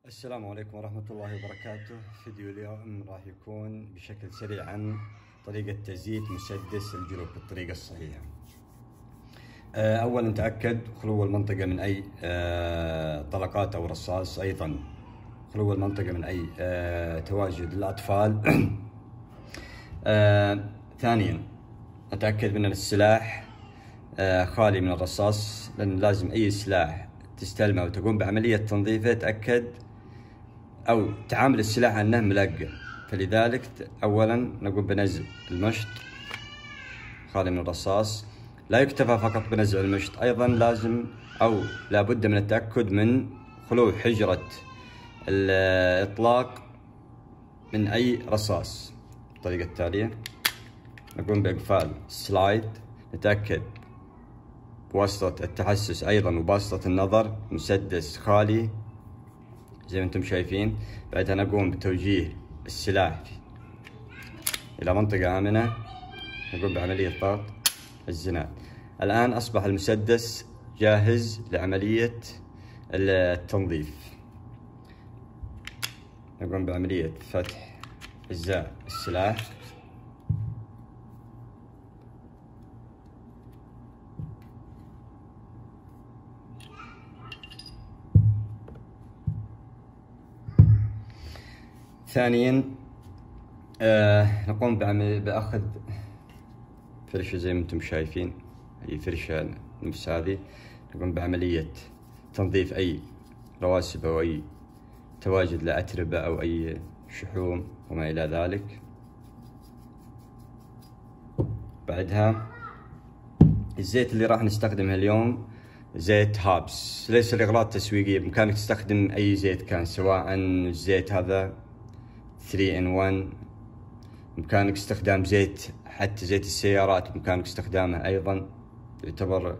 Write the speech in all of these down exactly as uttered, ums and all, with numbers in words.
السلام عليكم ورحمة الله وبركاته. فيديو اليوم راح يكون بشكل سريع عن طريقة تزييت مسدس الجلوب بالطريقة الصحيحة. أولا تأكد خلو المنطقة من أي طلقات أو رصاص، أيضا خلو المنطقة من أي تواجد الأطفال. ثانيا أتأكد من السلاح خالي من الرصاص، لأن لازم أي سلاح تستلمه وتقوم بعملية تنظيفه تأكد أو تعامل السلاح أنه ملقى، فلذلك أولا نقوم بنزع المشط خالي من الرصاص. لا يكتفى فقط بنزع المشط، أيضا لازم أو لابد من التأكد من خلو حجرة الإطلاق من أي رصاص. بالطريقة التالية نقوم بإقفال سلايد، نتأكد بواسطة التحسس أيضا وبواسطة النظر مسدس خالي زي ما انتم شايفين. بعدها نقوم بتوجيه السلاح إلى منطقة آمنة، نقوم بعملية ضغط الزناد. الآن أصبح المسدس جاهز لعملية التنظيف. نقوم بعملية فتح أجزاء السلاح، ثانيا آه نقوم بعمل بأخذ فرشة زي ما انتم شايفين، هي فرشة نفس هذه. نقوم بعملية تنظيف أي رواسب أو أي تواجد لأتربة أو أي شحوم وما إلى ذلك. بعدها الزيت اللي راح نستخدمه اليوم زيت هابس، ليس لأغراض تسويقية، بإمكانك تستخدم أي زيت كان، سواء الزيت هذا ثري إن ون، بإمكانك استخدام زيت حتى زيت السيارات بإمكانك استخدامه أيضا، يعتبر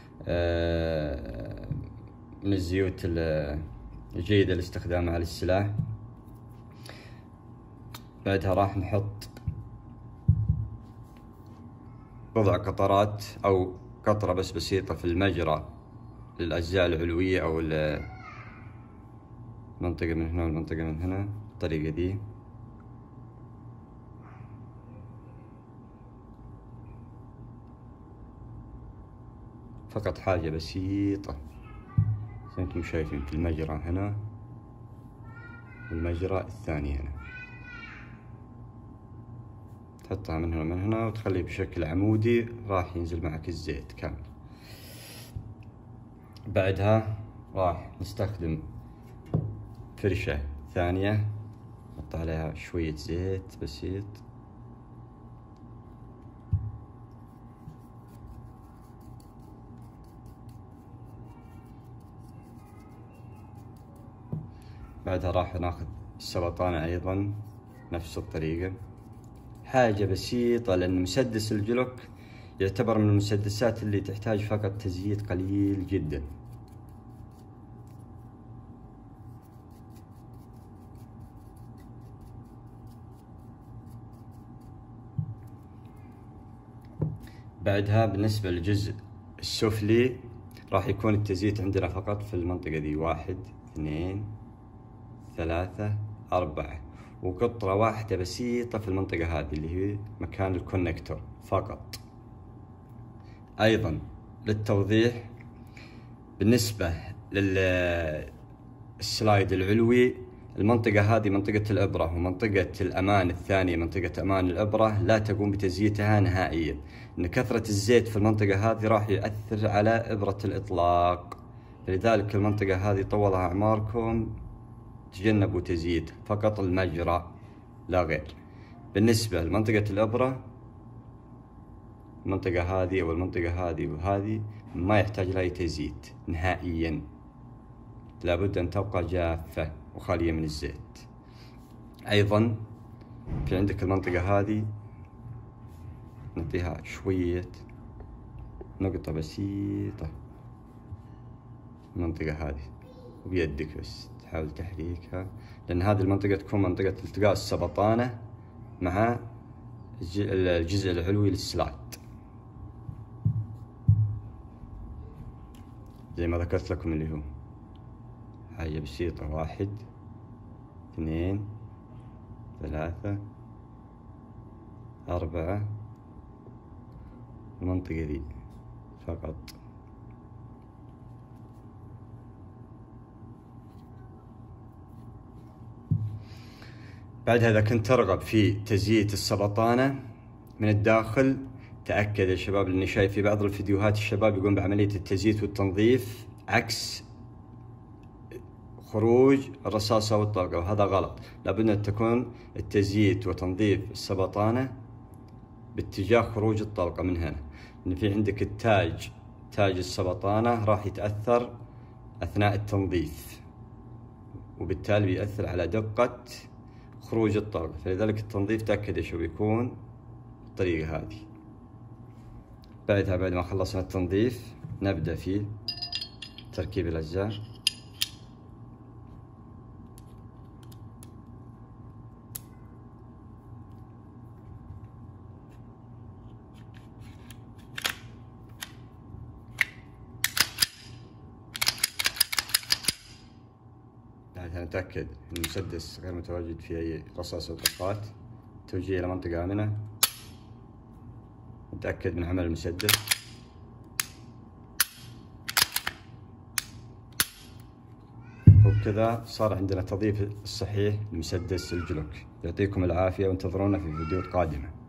من الزيوت الجيدة لاستخدامها على السلاح. بعدها راح نحط بضع قطرات أو قطرة بس بسيطة في المجرى للأجزاء العلوية أو المنطقة من هنا والمنطقة من هنا بالطريقة دي. فقط حاجة بسيطة زي ما انتم شايفين في المجرى هنا والمجرى الثاني هنا، تحطها من هنا ومن هنا وتخليه بشكل عمودي، راح ينزل معك الزيت كامل. بعدها راح نستخدم فرشة ثانية نحط عليها شوية زيت بسيط، بعدها راح ناخذ السبطانة أيضا نفس الطريقة. حاجة بسيطة، لأن مسدس الجلوك يعتبر من المسدسات اللي تحتاج فقط تزييت قليل جدا. بعدها بالنسبة للجزء السفلي راح يكون التزييت عندنا فقط في المنطقة دي، واحد اثنين ثلاثة أربعة، وقطرة واحدة بسيطة في المنطقة هذه اللي هي مكان الكونكتور فقط. أيضا للتوضيح بالنسبة للسلايد العلوي، المنطقة هذه منطقة الإبرة، ومنطقة الأمان الثانية منطقة أمان الإبرة لا تقوم بتزييتها نهائيا، إن كثرة الزيت في المنطقة هذه راح يؤثر على إبرة الإطلاق، لذلك المنطقة هذه طول أعماركم تجنبوا تزييت، فقط المجرى لا غير. بالنسبة لمنطقة الإبرة، المنطقة هذه أو المنطقة هذه وهذه ما يحتاج لها تزييت نهائيا، لابد أن تبقى جافة وخالية من الزيت. أيضا في عندك المنطقة هذه نعطيها شوية نقطة بسيطة، المنطقة هذه وبيدك بس تحاول تحريكها، لأن هذه المنطقة تكون منطقة التقاء السبطانة مع الجزء العلوي للسلايد زي ما ذكرت لكم، اللي هو حاجة بسيطة، واحد اثنين ثلاثة أربعة، المنطقة ذي فقط. بعدها إذا كنت ترغب في تزييت السبطانة من الداخل، تأكد يا شباب، لأني شايف في بعض الفيديوهات الشباب يقوم بعملية التزييت والتنظيف عكس خروج الرصاصة والطلقة، وهذا غلط. لابد أن تكون التزييت وتنظيف السبطانة باتجاه خروج الطلقة من هنا، لأن في عندك التاج، تاج السبطانة راح يتأثر أثناء التنظيف، وبالتالي بيأثر على دقة خروج الطلقة. فلذلك التنظيف تأكد شو بيكون بالطريقة هذه. بعدها بعد ما خلصنا التنظيف نبدأ في تركيب الأجزاء. بعدها نتأكد أن المسدس غير متواجد في أي رصاص أو طلقات، توجيه إلى منطقة آمنة، نتأكد من عمل المسدس. وبكذا صار عندنا تضييف الصحيح لمسدس الجلوك. يعطيكم العافية وانتظرونا في فيديوهات قادمة.